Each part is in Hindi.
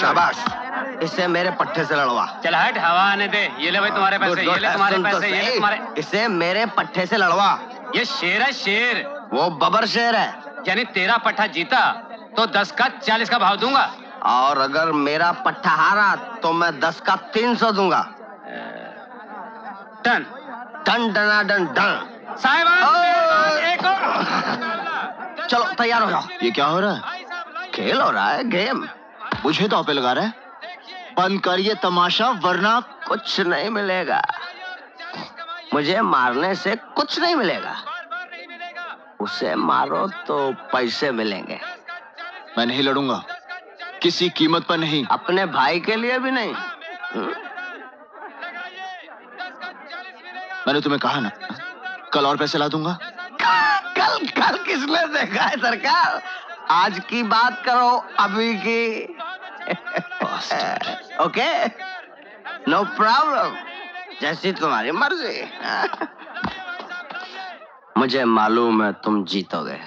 शाबाश, इसे मेरे पट्टे से लड़वा। चल हट, हवा आने दे। ये ले भाई तुम्हारे पैसे, ये ले तुम्हारे पैसे, ये ले तुम्हारे। इसे मेरे पट्टे से लड़वा। ये शेर है, शेर। वो बबर शेर है। यानी तेरा पट्टा जीता तो 10 का 40 का भाव दूंगा, और अगर मेरा पट्टा हारा तो मैं 10 का 300 दूंगा। टन टन टना टन टन। साहिबान, एक और। चलो तैयार हो जाओ। ये क्या हो रहा है? खेल हो रहा है, गेम। मुझे तो पे लगा रहा है। बंद कर ये तमाशा, वरना कुछ नहीं मिलेगा। मुझे मारने से कुछ नहीं मिलेगा। उसे मारो तो पैसे मिलेंगे। मैं नहीं लड़ूंगा, किसी कीमत पर नहीं। अपने भाई के लिए भी नहीं। मैंने तुम्हें कहा ना, कल और पैसे ला दूंगा। कल कल किसने देखा है सरकार? आज की बात करो, अभी की। ओके, नो प्रॉब्लम, जैसी तुम्हारी मर्जी। मुझे मालूम है तुम जीतोगे।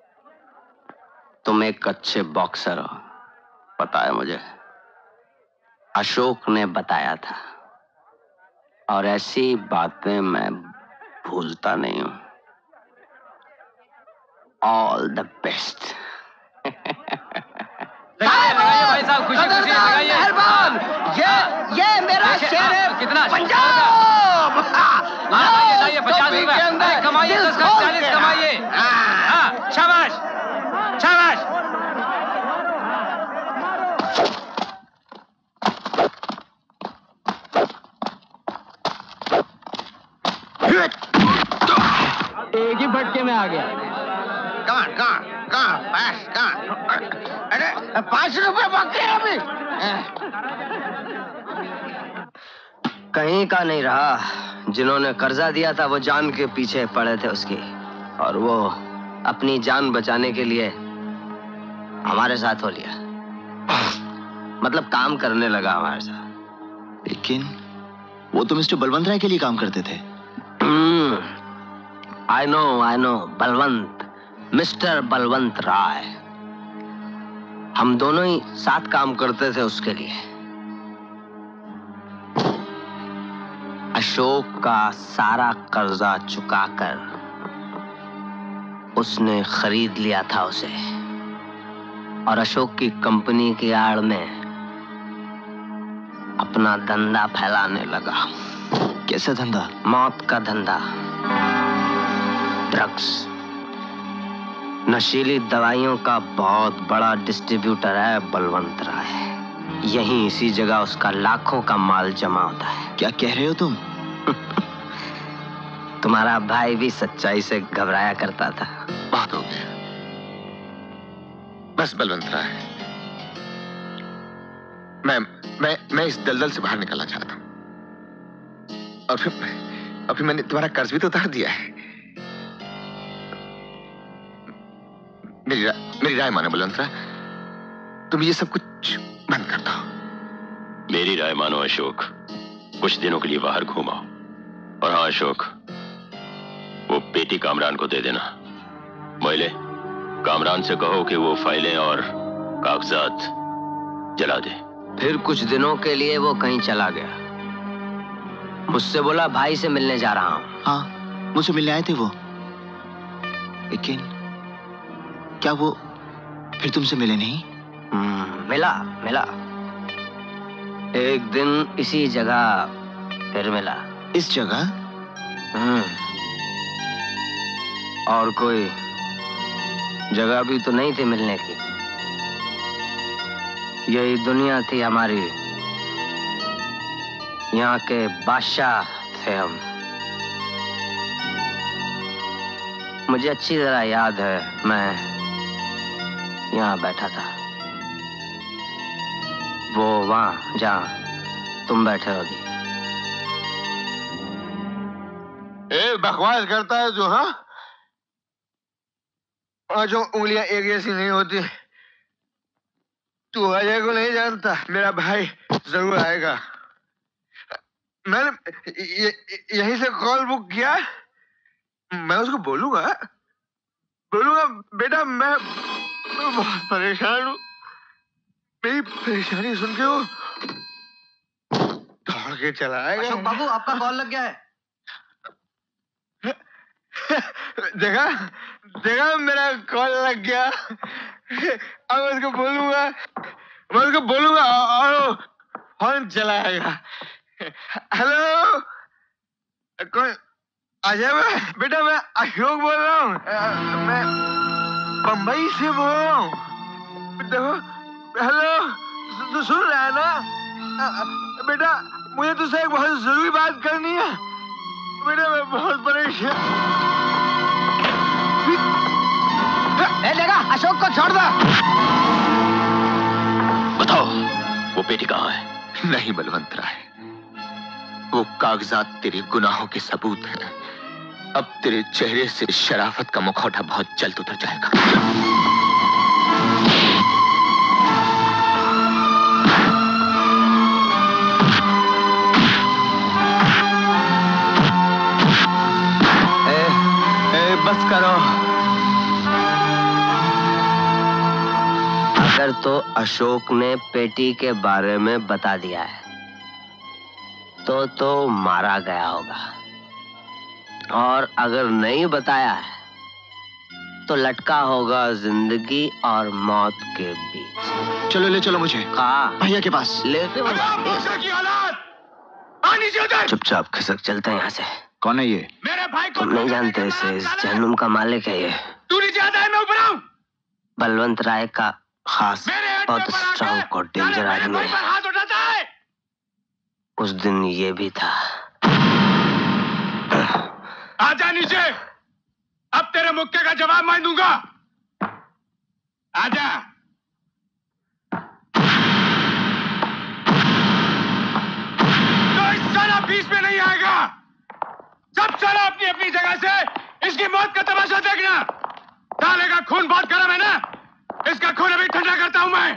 तुम एक अच्छे बॉक्सर हो, पता है मुझे। अशोक ने बताया था, और ऐसी बातें मैं भूलता नहीं हूं। All the best. भाई साहब, खुशी खुशी लगाइए। मेहरबान, ये मेरा शेर है। कितना? पंजाब। लाइए 50 रुपए कमाइए, 10 का 40 कमाइए। हाँ, शाबाश शाबाश। एक ही फटके में आ गया। कहाँ पास कहाँ? अरे 5 रुपए बाकी है अभी। कहीं का नहीं रहा। जिन्होंने कर्जा दिया था वो जान के पीछे पड़े थे उसकी, और वो अपनी जान बचाने के लिए हमारे साथ हो लिया। मतलब काम करने लगा हमारे साथ। लेकिन वो तो मिस्टर बलवंत राय के लिए काम करते थे। I know, Balwant, mister Balwant Rai. हम दोनों ही साथ काम करते थे उसके लिए। अशोक का सारा कर्जा चुकाकर उसने खरीद लिया था उसे, और अशोक की कंपनी की आड़ में अपना धंधा फैलाने लगा। कैसा धंधा? मौत का धंधा। ड्रग्स, नशीली दवाइयों का बहुत बड़ा डिस्ट्रीब्यूटर है बलवंत राय। यहीं इसी जगह उसका लाखों का माल जमा होता है। क्या कह रहे हो तुम? तुम्हारा भाई भी सच्चाई से घबराया करता था। बात हो गया, बस बलवंत राय, मैं इस दलदल से बाहर निकलना चाहता हूं। और फिर मैंने तुम्हारा कर्ज भी तो उतार दिया है। मेरी राय मानो बलवंत राय, तुम ये सब कुछ बंद कर दो। मेरी राय मानो अशोक, कुछ दिनों के लिए बाहर घूमाओ। और हाँ अशोक, वो पेटी कामरान को दे देना। मोइले, कामरान से कहो कि वो फाइलें और कागजात जला दे। फिर कुछ दिनों के लिए वो कहीं चला गया। मुझसे बोला भाई से मिलने जा रहा हूं। हाँ, मुझसे मिलने आए थे वो। लेकिन क्या वो फिर तुमसे मिले नहीं? मिला। एक दिन इसी जगह फिर मिला। इस जगह? और कोई जगह भी तो नहीं थी मिलने की। यही दुनिया थी हमारी। यहाँ के बादशाह थे हम। मुझे अच्छी तरह याद है, मैं यहाँ बैठा था, वो वहां जहाँ तुम बैठे होगी। बकवास करता है जो, हाँ? और जो उंगलियां एक जैसी नहीं होती। तू अजय को नहीं जानता, मेरा भाई जरूर आएगा। मैंने यहीं से कॉल बुक किया। मैं उसको बोलूंगा बेटा, मैं बहुत परेशान हूं। मेरी परेशानी सुन के वो दौड़ के चला आएगा। अशोक बाबू, आपका कॉल लग गया है। देखा देखा, मेरा कॉल लग गया। अब उसको बोलूंगा, मैं उसको बोलूंगा और फोन चलाएगा। हेलो, कौन? अजय मैं, बेटा मैं अशोक बोल रहा हूँ। मैं बम्बई से बोल रहा हूँ। देखो, हेलो, तू सुन रहा है ना? बेटा मुझे तुझसे एक बहुत जरूरी बात करनी है। बेटा मैं बहुत परेशान। देखा, अशोक को छोड़ दो। बताओ वो पेटी कहाँ है? नहीं बलवंत राय, वो कागजात तेरे गुनाहों के सबूत हैं। अब तेरे चेहरे से शराफत का मुखौटा बहुत जल्द उतर जाएगा। बस करो। अगर तो अशोक ने पेटी के बारे में बता दिया है तो मारा गया होगा, और अगर नहीं बताया है तो लटका होगा जिंदगी और मौत के बीच। चलो ले चलो मुझे कहाँ? भैया के पास। लेते चुपचाप खिसक चलते हैं यहाँ से। कौन है ये? मेरे भाई को तुम नहीं जानते इसे, इस जहन्नुम का मालिक है ये। तू नीचे आता है, मैं ऊपर आऊं। बलवंत राय का खास बहुत स्ट्रॉन्ग और डेंजर आदमी है। हाथ उठाता है। उस दिन ये भी था। आजा नीचे, अब तेरे मुक्के का जवाब मैं दूंगा। आजा। तो इस साला बीच में नहीं आएगा। सब साला अपनी अपनी जगह से इसकी मौत का तमाशा देखना। साले का खून बहुत गर्म है ना, इसका खून अभी ठंडा करता हूं मैं।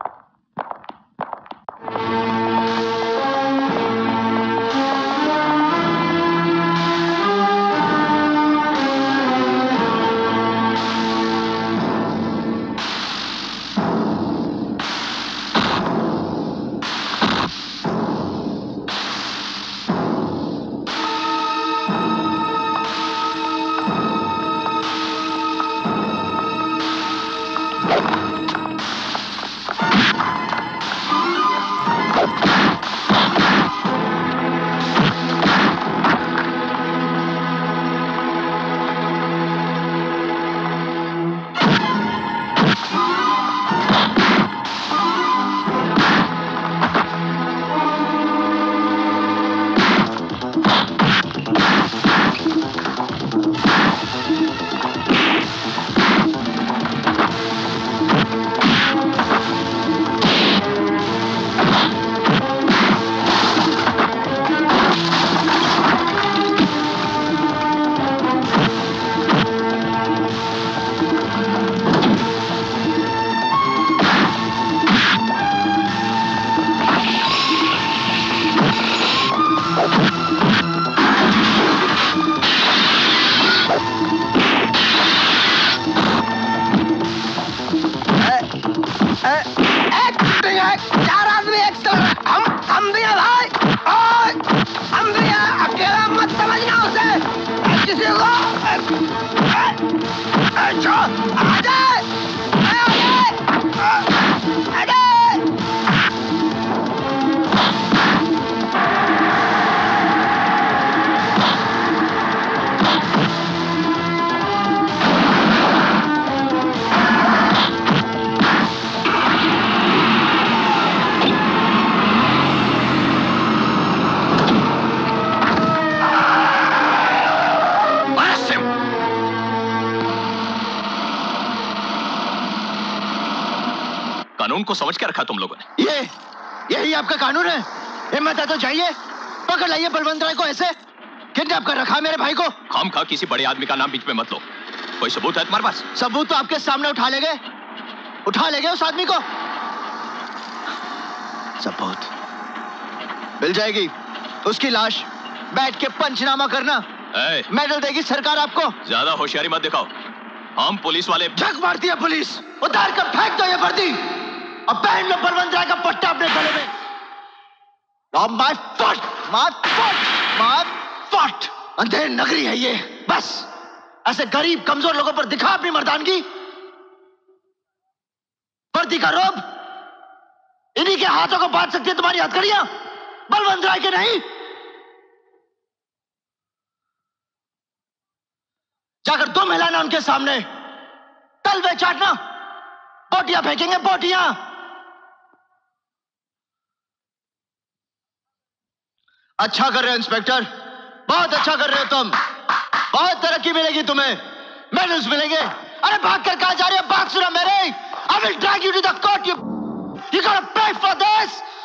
कानून को समझ के रखा तुम लोगों ने। यही आपका कानून है? हिम्मत है तो जाइए, पकड़ लाइए बलवंत राय को। ऐसे किडनैप कर रखा मेरे भाई को। खाम खा किसी बड़े आदमी का नाम बीच में मत लो। कोई सबूत है तुम्हारे पास? सबूत तो आपके सामने उठा ले गए उस आदमी को। सबूत मिल जाएगी। उसकी लाश बैठ के पंचनामा करना, मेडल देगी सरकार आपको। ज्यादा होशियारी मत दिखाओ। हम पुलिस वाले। झक मारती है पुलिस। उतार कर फेंक दो ये वर्दी। और पहन लो बलवंत राय का पट्टा अपने गले में। माय फट, माय फट, माय फट। अंधेर नगरी है ये, बस ऐसे गरीब कमजोर लोगों पर दिखा अपनी मर्दानगी। वर्दी का रोब इन्हीं के हाथों को बांध सकती है तुम्हारी हथकड़ियां, बलवंत राय के नहीं। जाकर तुम हिलाना उनके सामने, तलवे चाटना, बोटियां फेंकेंगे, बोटियां। अच्छा कर रहे हो इंस्पेक्टर, बहुत अच्छा कर रहे हो तुम, बहुत तरक्की मिलेगी तुम्हें, मेडल्स मिलेंगे। अरे भाग कर कहां जा रहे हो? बात सुना मेरे। I will drag you to the court. You gotta pay for this.